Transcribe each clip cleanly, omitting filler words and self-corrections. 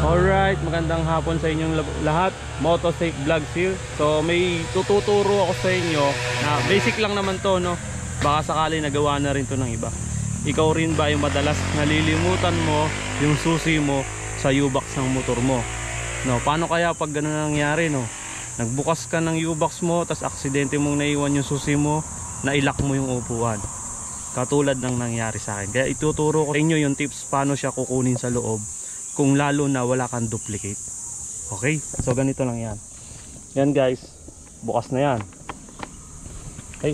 Alright, magandang hapon sa inyong lahat. Motosafe Vlogs here. So may tututuro ako sa inyo na basic lang naman to, no? Baka sakali nagawa na rin to ng iba. Ikaw rin ba yung madalas nalilimutan mo yung susi mo sa U-box ng motor mo? No, paano kaya pag ganun nangyari, no? Nagbukas ka ng U-box mo, tas aksidente mong naiwan yung susi mo, nailak mo yung upuan. Katulad ng nangyari sa akin. Kaya ituturo ko sa inyo yung tips paano siya kukunin sa loob, kung lalo na wala kang duplicate. Okay, so ganito lang yan. Yan guys, bukas na yan. Okay,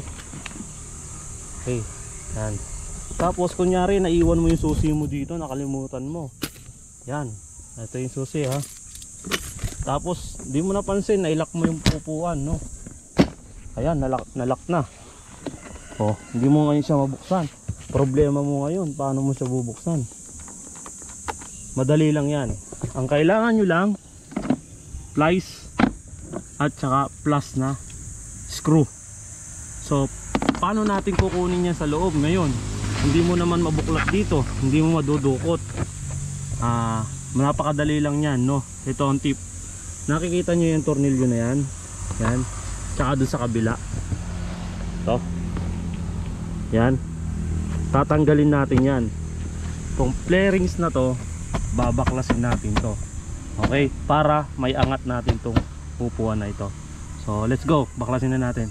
yan. Tapos kunyari naiwan mo yung susi mo dito, nakalimutan mo. Yan, ito yung susi ha. Tapos di mo napansin, nailak mo yung upuan, no? Ayan, nalak na. Oh, hindi mo ngayon siya mabuksan. Problema mo ngayon, paano mo siya bubuksan? Madali lang yan. Ang kailangan nyo lang, plies at saka plus na screw. So paano natin kukunin yan sa loob ngayon? Hindi mo naman mabuklat dito, hindi mo madudukot. Napakadali lang yan, no? Ito ang tip. Nakikita nyo yung tornilyo na yan, yan, tsaka dun sa kabila ito, yan, tatanggalin natin yan. Itong flarings na to, babaklasin natin to. Okay, para may angat natin tong upuan na ito. So let's go, baklasin na natin.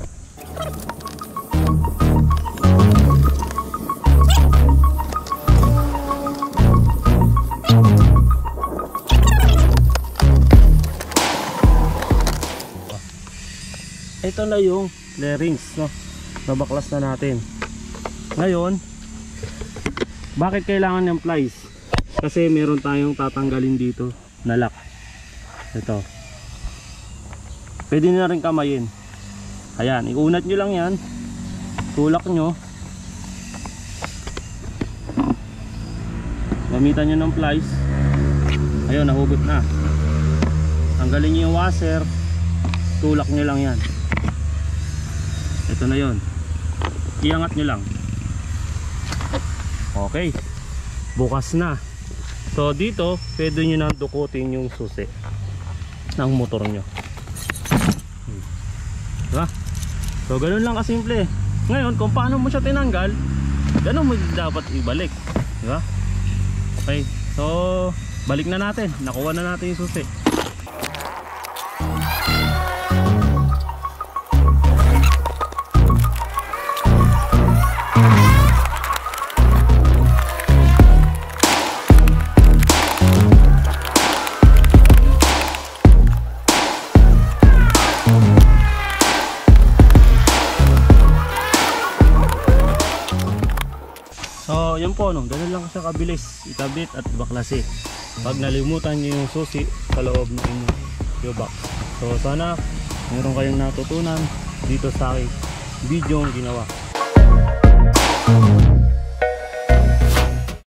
Ito na yung flarings, no? Babaklas na natin. Ngayon, bakit kailangan ng plies? Kasi meron tayong tatanggalin dito na lock. Ito. Pwede na rin kamayin. Ayan, iunat nyo lang yan. Tulak nyo. Gamitan nyo ng plies. Ayun, nahugot na. Tanggalin nyo yung washer. Tulak nyo lang yan. Ito na yon. Iangat nyo lang. Okay. Bukas na. So dito, pwede nyo nang dukutin yung susi ng motor nyo. Diba? So ganun lang kasimple. Ngayon, kung paano mo siya tinanggal, ganun mo dapat ibalik. Diba? Okay. So balik na natin. Nakuha na natin yung susi. So yun po, no? Ganun lang siya kabilis ikabit at baklase pag nalimutan nyo yung susi sa loob ng inyong U-box. So sana meron kayong natutunan dito sa aking video ginawa.